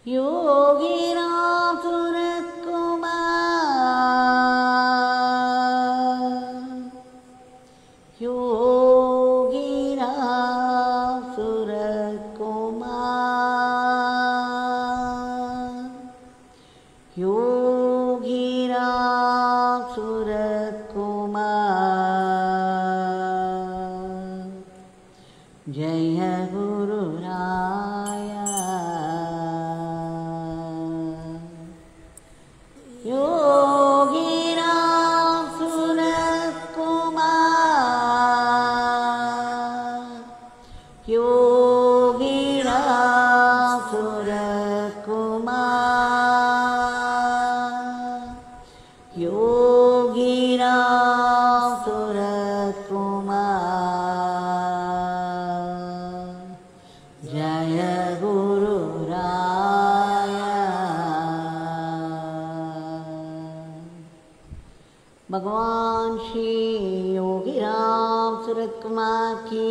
योगीराम सूरत कुमार, योगीराम सूरत कुमार, योगीराम सूरत कुमार। जय गुरु राया योगीराम सूरत कुमार, योगीराम सूरत कुमार, योगीराम सूरत कुमार। जय गुरु राया। भगवान श्री योगीराम सूरत कुमार की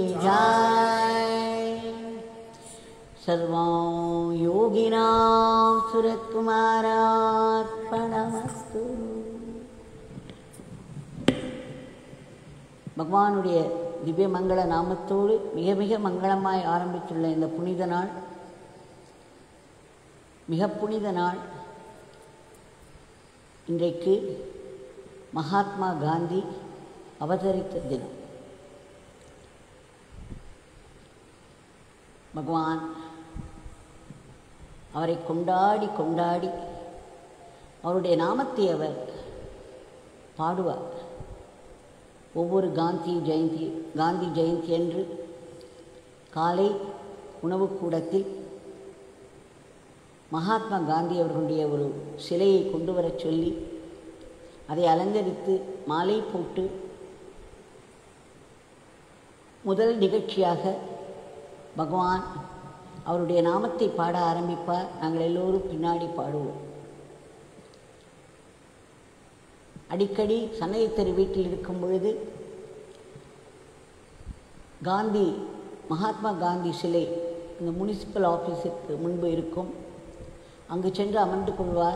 जय। सर्वं योगीराम सूरत कुमारार्पणमस्तु। பகவானுடைய திவ்ய மங்கள நாமத்தோடு மிக மிக மங்களமாய் ஆரம்பித்துள்ள இந்த புனித நாள், மிக புனித நாள். இன்றைக்கு மகாத்மா காந்தி அவதரித்த தினம். பகவான் அவரை கொண்டாடி கொண்டாடி அவருடைய நாமத்தை அவர் பாடுவார். ஒவ்வொரு காந்தி ஜெயந்தி அன்று காலை உணவு கூடத்தில் மகாத்மா காந்தி அவர்களுடைய ஒரு சிலையை கொண்டு வரச் சொல்லி அதை அலங்கரித்து மாலை போட்டு முதல் நிகழ்ச்சியாக பகவான் அவருடைய நாமத்தை பாட ஆரம்பிப்பார். நாங்கள் எல்லோரும் பின்னாடி பாடுவோம். அடிக்கடி சன்னதி வீட்டில் இருக்கும் பொழுது காந்தி மகாத்மா காந்தி சிலை இந்த முனிசிபல் ஆஃபீஸுக்கு முன்பு இருக்கும். அங்கு சென்று அமர்ந்து கொள்வார்.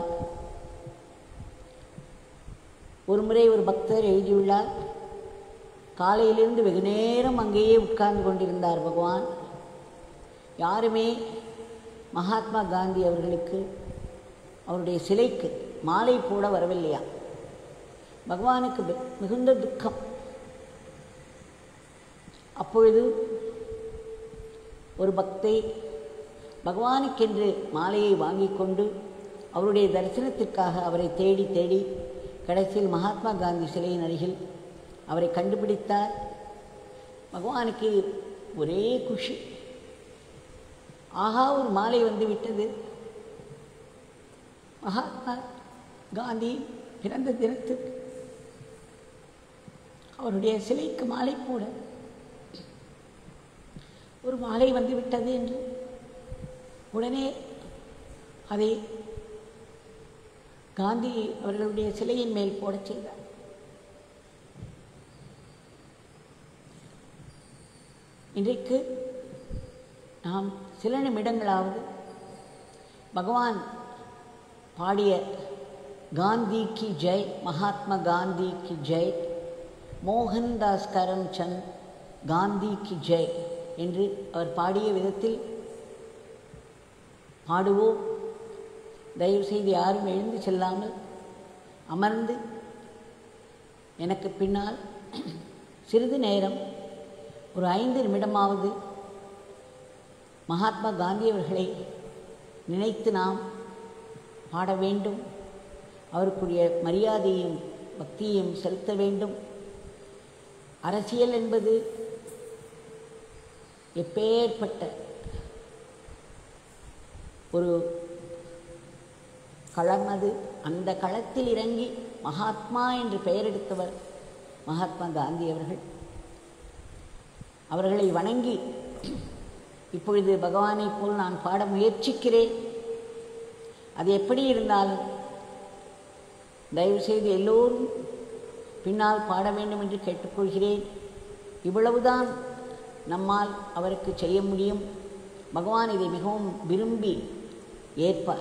ஒரு முறை ஒரு பக்தர் எழுதியுள்ளார், காலையிலிருந்து வெகு நேரம் அங்கேயே உட்கார்ந்து கொண்டிருந்தார் பகவான். யாருமே மகாத்மா காந்தி அவர்களுக்கு அவருடைய சிலைக்கு மாலை போட வரவில்லையா. பகவானுக்கு மிகுந்த துக்கம். அப்பொழுது ஒரு பக்தை பகவானுக்கென்று மாலையை வாங்கி கொண்டு அவருடைய தரிசனத்திற்காக அவரை தேடி தேடி கடைசியில் மகாத்மா காந்தி சிலையின் அருகில் அவரை கண்டுபிடித்தார். பகவானுக்கு ஒரே குஷி. ஆஹா, ஒரு மாலை வந்து விட்டது. மகாத்மா காந்தி பிறந்த தினத்துக்கு அவருடைய சிலைக்கு மாலை போட ஒரு மாலை வந்து விட்டது என்று உடனே அதை காந்தி அவர்களுடைய சிலையின் மேல் போடச் செய்தார். இன்றைக்கு நாம் சில நிமிடங்களாவது பகவான் பாடிய காந்தி கி ஜெய், மகாத்மா காந்தி கி ஜெய், மோகன்தாஸ் கரம்சந்த் காந்தி கி ஜெய் என்று அவர் பாடிய விதத்தில் பாடுவோம். தயவுசெய்து யாரும் எழுந்து செல்லாமல் அமர்ந்து எனக்கு பின்னால் சிறிது நேரம் ஒரு 5 நிமிடமாவது மகாத்மா காந்தி அவர்களை நினைத்து நாம் பாட வேண்டும். அவருக்குரிய மரியாதையும் பக்தியையும் செலுத்த வேண்டும். அரசியல் என்பது எப்பேற்பட்ட ஒரு களம் அது. அந்த களத்தில் இறங்கி மகாத்மா என்று பெயரெடுத்தவர் மகாத்மா காந்தி அவர்கள். அவர்களை வணங்கி இப்பொழுது பகவானை போல் நான் பாட முயற்சிக்கிறேன். அது எப்படி இருந்தாலும் தயவுசெய்து எல்லோரும் பின்னால் பாட வேண்டும் என்று கேட்டுக்கொள்கிறேன். இவ்வளவுதான் நம்மால் அவருக்கு செய்ய முடியும். பகவான் இதை மிகவும் விரும்பி ஏற்பார்.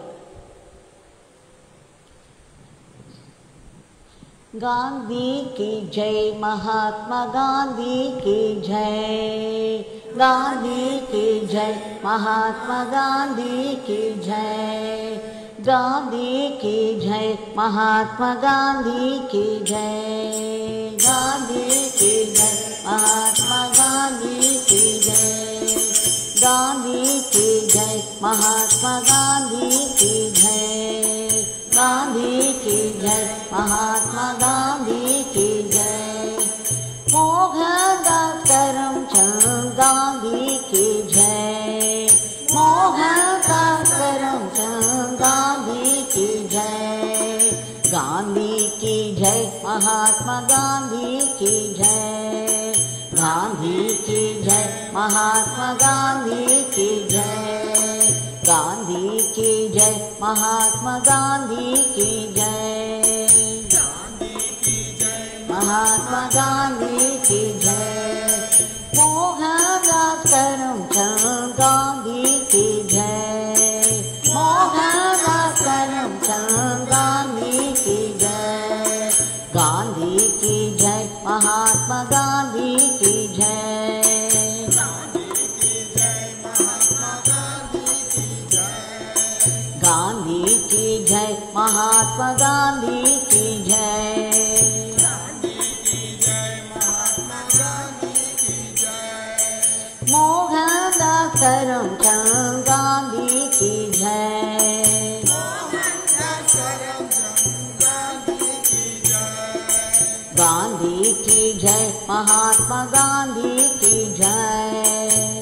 गांधी की जय, महात्मा गांधी की जय, गांधी की जय, महात्मा गांधी की जय, गांधी की जय, महात्मा गांधी की जय, गांधी की जय, महात्मा गांधी की जय, गांधी की जय, महात्मा गांधी की जय, गांधी की जय, महात्मा गांधी की जय, मोहनदास करमचंद गांधी की जय, मोहनदास करमचंद गांधी की जय, गांधी की जय, महात्मा गांधी की जय, गांधी की जय, महात्मा गांधी की जय, गांधी की जय, महात्मा गांधी की जय, महात्मा गांधी की जय, मोहनदास करमचंद गांधी की जय, मोहनदास करमचंद गांधी की जय, गांधी की जय, महात्मा गांधी की जय, गांधी की जय, महात्मा गांधी की जय, मोहनदास करमचंद गांधी की जय, गांधी की जय, महात्मा गांधी की जय,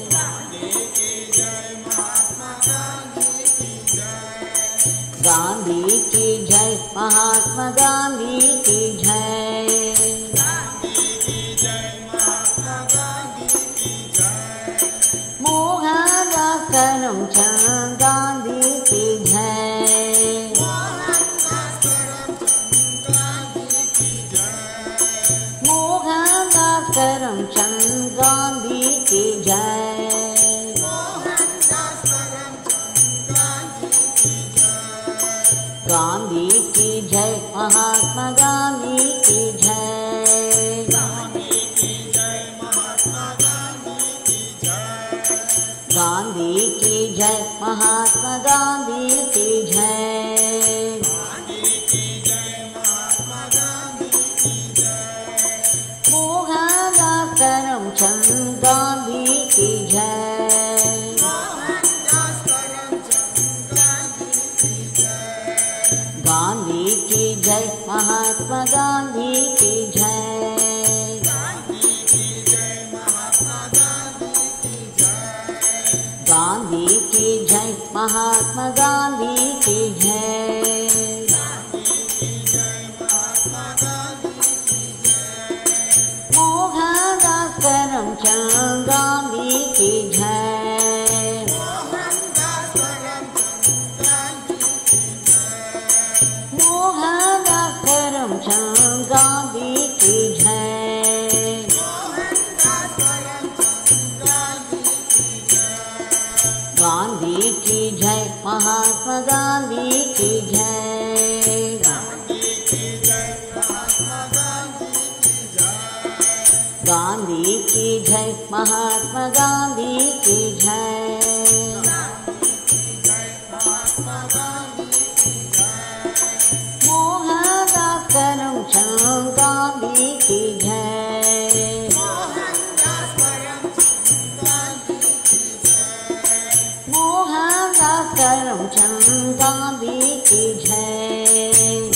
गांधी की जय, महात्मा गांधी की जय, मोहनदास करमचंद गांधी की जय, मोहनदास करमचंद गांधी की जय, गांधी की जय, महात्मा गांधी की जय, गांधी की जय, महात्मा गांधी की जय, मोहनदास करमचंद गांधी की जय, गांधी की जय, महात्मा गांधी की जय, गांधी की जय, महात्मा गांधी की जय, मोहनदास करमचंद गांधी की जय, मोहनदास करमचंद गांधी की जय, गांधी की जय, महात्मा गांधी की जय, गांधी की जय, महात्मा गांधी की जय, मोहनदास करमचंद गांधी की जय, मोहनदास करमचंद गांधी की जय,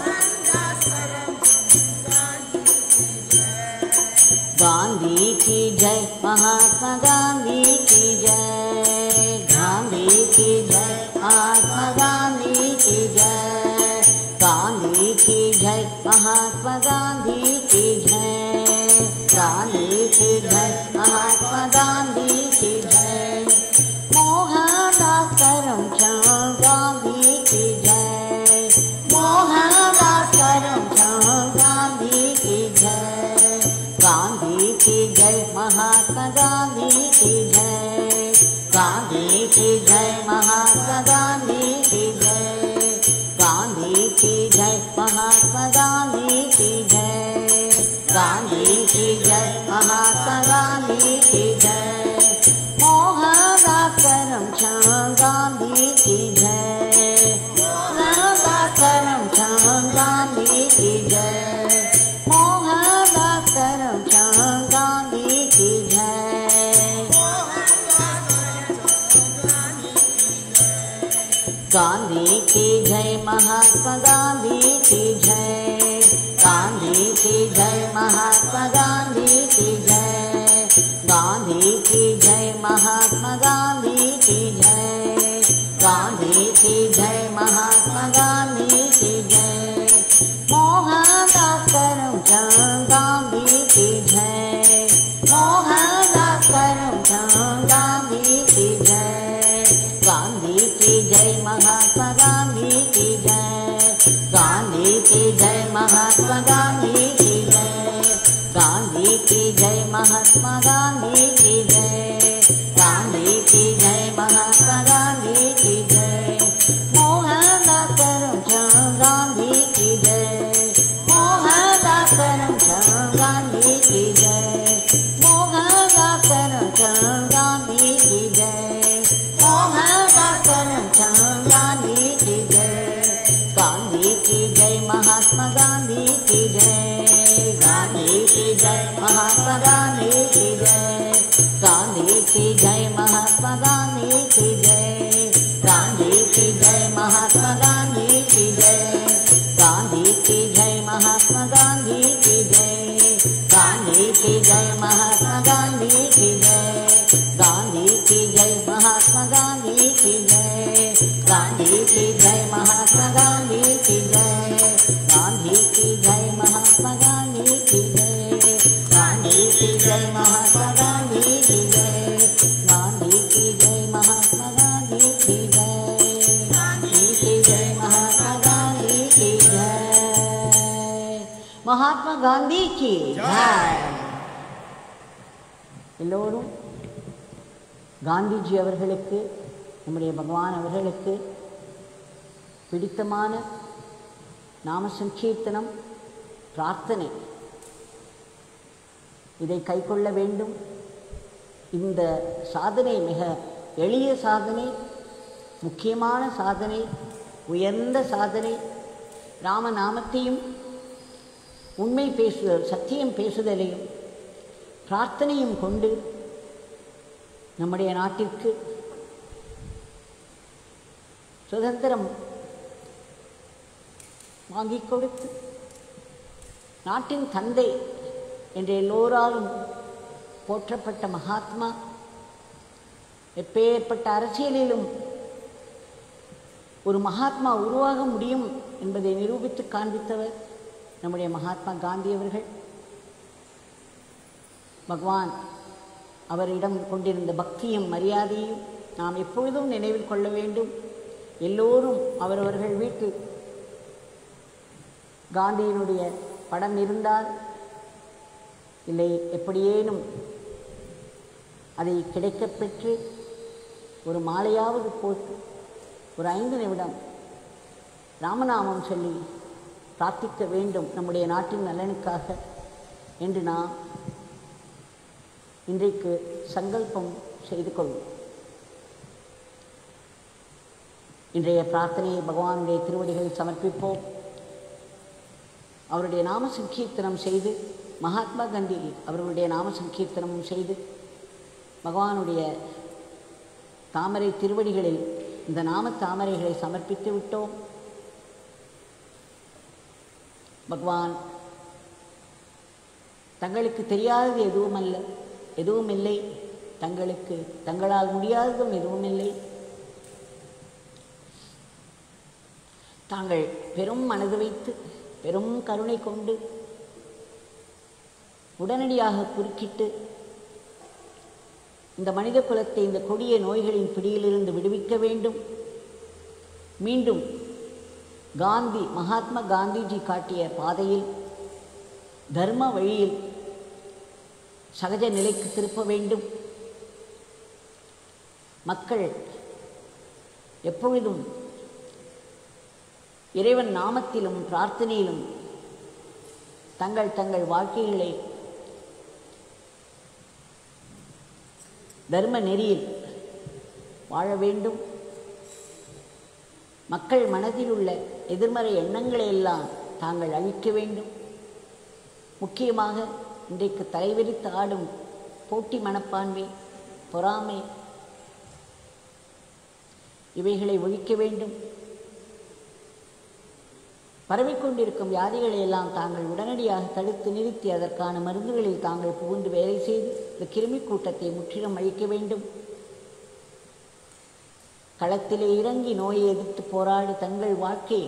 गांधी की जय, महात्मा गांधी की जय, गांधी की जय, महात्मा गांधी की जय, गांधी की जय, महात्मा गांधी की जय, गांधी की जय, महात्मा गांधी की जय, मोहनदास करमचंद गांधी की जय, मोहनदास करमचंद गांधी की जय, गांधी की जय, महात्मा गांधी की जय, गांधी की जय, महात्मा गांधी जय, महात्मा गांधी की जय, गांधी की जय, महात्मा गांधी की जय, मोहनदास करमचंद गांधी की जय, मोहनदास करमचंद गांधी की जय, मोहनदास करमचंद गांधी की जय, गांधी की जय, महात्मा गांधी की जय, गांधी की जय, महात्मा गांधी की जय, गांधी की जय, महात्मा गांधी की जय, गांधी की जय, महात्मा गांधी की जय, मोहनदास करमचंद गांधी की जय, मोहनदास करमचंद गांधी की जय, गांधी की जय, महात्मा गांधी की जय, गांधी की जय, महात्मा गांधी की जय, गांधी की जय, महात्मा गांधी की जय, गांधी की जय, महात्मा गांधी की जय, मोहनदास करमचंद गांधी की जय, मोहनदास करमचंद गांधी की जय, मोहनदास करमचंद गांधी की जय, मोहनदास करमचंद गांधी की जय, गांधी की जय, महात्मा गांधी की जय, गांधी की जय, महात्मा गांधी की जय, गांधी की जय, महात्मा गांधी की जय, गांधी की जय, महात्मा गांधी की जय, गांधी की जय, महात्मा गांधी की जय, गांधी की जय, महात्मा गांधी की जय, गांधी की जय, महात्मा गांधी की जय, गांधी की जय, महात्मा गांधी की जय, गांधी की जय, महात्मा गांधी की जय, गांधी की जय, महात्मा गांधी की जय, गांधी की जय, महात्मा गांधी की जय, गांधी की जय, महात्मा गांधी की जय, महात्मा गांधी की जय. எல்லோரும் காந்திஜி அவர்களுக்கு, நம்முடைய பகவான் அவர்களுக்கு பிடித்தமான நாம சங்கீர்த்தனம், பிரார்த்தனை, இதை கைக்கொள்ள வேண்டும். இந்த சாதனை மிக எளிய சாதனை, முக்கியமான சாதனை, உயர்ந்த சாதனை. ராமநாமத்தையும் உண்மை பேசுதல், சத்தியம் பேசுதலையும் பிரார்த்தனையும் கொண்டு நம்முடைய நாட்டிற்கு சுதந்திரம் வாங்கிக் கொடுத்து நாட்டின் தந்தை என்று எல்லோராலும் போற்றப்பட்ட மகாத்மா, எப்பேற்பட்ட அரசியலிலும் ஒரு மகாத்மா உருவாக முடியும் என்பதை நிரூபித்து காண்பித்தவர் நம்முடைய மகாத்மா காந்தி அவர்கள். பகவான் அவரிடம் கொண்டிருந்த பக்தியும் மரியாதையும் நாம் எப்பொழுதும் நினைவில் கொள்ள வேண்டும். எல்லோரும் அவரவர்கள் வீட்டில் காந்தியினுடைய படம் இருந்தால், இல்லை எப்படியேனும் அதை கிடைக்கப் பெற்று ஒரு மாலையாவது போட்டு ஒரு 5 நிமிடம் ராமநாமம் சொல்லி பிரார்த்திக்க வேண்டும் நம்முடைய நாட்டின் நலனுக்காக என்று நாம் இன்றைக்கு சங்கல்பம் செய்து கொள்வோம். இன்றைய பிரார்த்தனையை பகவானுடைய திருவடிகளில் சமர்ப்பிப்போம். அவருடைய நாம சங்கீர்த்தனம் செய்து, மகாத்மா காந்தி அவர்களுடைய நாம சங்கீர்த்தனமும் செய்து, பகவானுடைய தாமரை திருவடிகளில் இந்த நாம தாமரைகளை சமர்ப்பித்து விட்டோம். பகவான் தங்களுக்கு தெரியாதது எதுவும் இல்லை, தங்களுக்கு தங்களால் முடியாததும் எதுவும் இல்லை. தாங்கள் பெரும் மனது வைத்து பெரும் கருணை கொண்டு உடனடியாக குறுக்கிட்டு இந்த மனித குலத்தை இந்த கொடிய நோய்களின் பிடியிலிருந்து விடுவிக்க வேண்டும். மீண்டும் மகாத்மா காந்திஜி காட்டிய பாதையில், தர்ம வழியில் சகஜ நிலைக்கு திருப்ப வேண்டும். மக்கள் எப்பொழுதும் இறைவன் நாமத்திலும் பிரார்த்தனையிலும் தங்கள் தங்கள் வாழ்க்கைகளை தர்ம நெறியில் வாழ வேண்டும். மக்கள் மனதில் உள்ள எதிர்மறை எண்ணங்களை எல்லாம் தாங்கள் அழிக்க வேண்டும். முக்கியமாக இன்றைக்கு தலைவிரித்து ஆடும் போட்டி மனப்பான்மை, பொறாமை, இவைகளை ஒழிக்க வேண்டும். பரவிக்கொண்டிருக்கும் வியாதிகளை எல்லாம் தாங்கள் உடனடியாக தடுத்து நிறுத்தி அதற்கான மருந்துகளில் தாங்கள் புகுந்து வேலை செய்து இந்த கிருமி கூட்டத்தை முற்றிலும் அழிக்க வேண்டும். களத்திலே இறங்கி நோயை எதிர்த்து போராடி தங்கள் வாழ்க்கையை,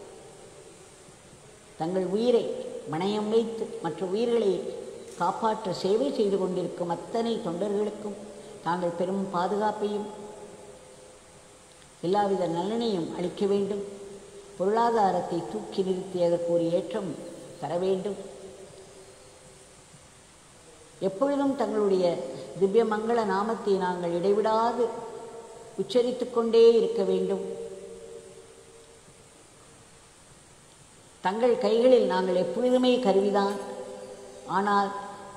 தங்கள் உயிரை மணயம் வைத்து மற்ற உயிர்களை காப்பாற்ற சேவை செய்து கொண்டிருக்கும் அத்தனை தொண்டர்களுக்கும் தாங்கள் பெரும் பாதுகாப்பையும் எல்லாவித நலனையும் அளிக்க வேண்டும். பொருளாதாரத்தை தூக்கி நிறுத்தி அதற்கு ஒரு ஏற்றம் தர வேண்டும். எப்பொழுதும் தங்களுடைய திவ்ய மங்கள நாமத்தை நாங்கள் இடைவிடாது உச்சரித்து கொண்டே இருக்க வேண்டும். தங்கள் கைகளில் நாங்கள் எப்பொழுதுமே கருவிதான். ஆனால்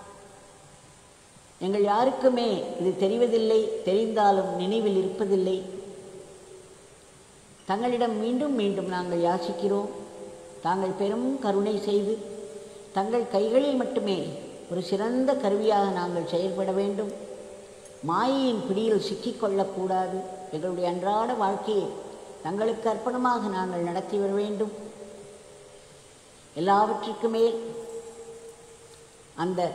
எங்கள் யாருக்குமே இது தெரிவதில்லை, தெரிந்தாலும் நினைவில் இருப்பதில்லை. தங்களிடம் மீண்டும் மீண்டும் நாங்கள் யாசிக்கிறோம். தாங்கள் பெரும் கருணை செய்து தங்கள் கைகளில் மட்டுமே ஒரு சிறந்த கருவியாக நாங்கள் செயல்பட வேண்டும். மாயையின் பிடியில் சிக்கிக்கொள்ளக்கூடாது. எங்களுடைய அன்றாட வாழ்க்கையை தங்களுக்கு அர்ப்பணமாக நாங்கள் நடத்தி வர வேண்டும். எல்லாவற்றுக்கு மேல் அந்த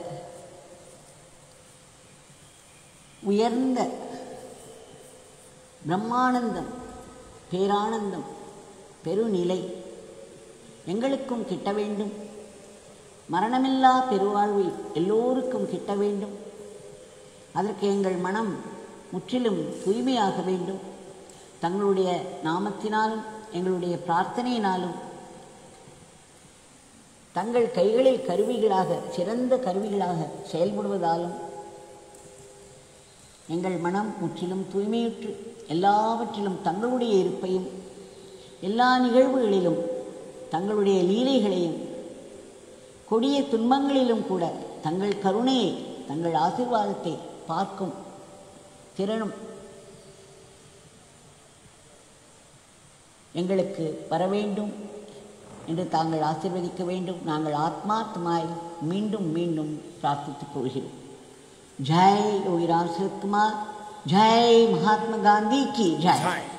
உயர்ந்த பிரம்மானந்தம், பேரானந்தம், பெருநிலை எங்களுக்கும் கிட்ட வேண்டும். மரணமில்லா பெருவாழ்வை எல்லோருக்கும் கிட்ட வேண்டும். அதற்கு எங்கள் மனம் முற்றிலும் தூய்மையாக வேண்டும். தங்களுடைய நாமத்தினாலும் எங்களுடைய பிரார்த்தனையினாலும் தங்கள் கைகளில் கருவிகளாக, சிறந்த கருவிகளாக செயல்படுவதாலும் எங்கள் மனம் முற்றிலும் தூய்மையுற்று எல்லாவற்றிலும் தங்களுடைய இருப்பையும் எல்லா நிகழ்வுகளிலும் தங்களுடைய லீலைகளையும் கொடிய துன்பங்களிலும் கூட தங்கள் கருணையை, தங்கள் ஆசீர்வாதத்தை பார்க்கும் திறனும் எங்களுக்கு வர வேண்டும் என்று தாங்கள் ஆசீர்வதிக்க வேண்டும். நாங்கள் ஆத்மார்த்தமாய் மீண்டும் மீண்டும் பிரார்த்தித்துக் கொள்கிறோம். जय योगी राम सूरत कुमार, जय महात्मा गांधी की जय।